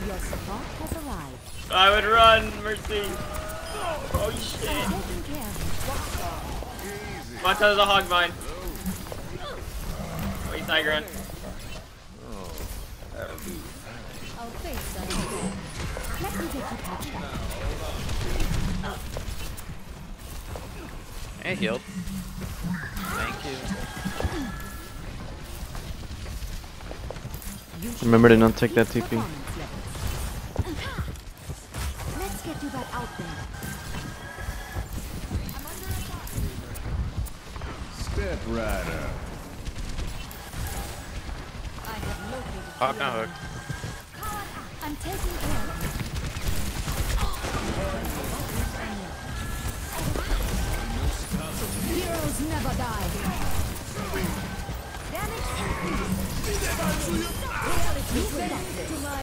Your support has arrived. I would run, Mercy. Oh shit. I'm taking care of Monta's a hog mine. Wait, Tigran. I'll face that. Let me take you past that. Hey, healed. Thank you. Remember to not take that TP. Let's get you back out there. Step Rider. I have located Hog now hook. I'm taking care of you. Heroes never die. Damage increased. Reality back to my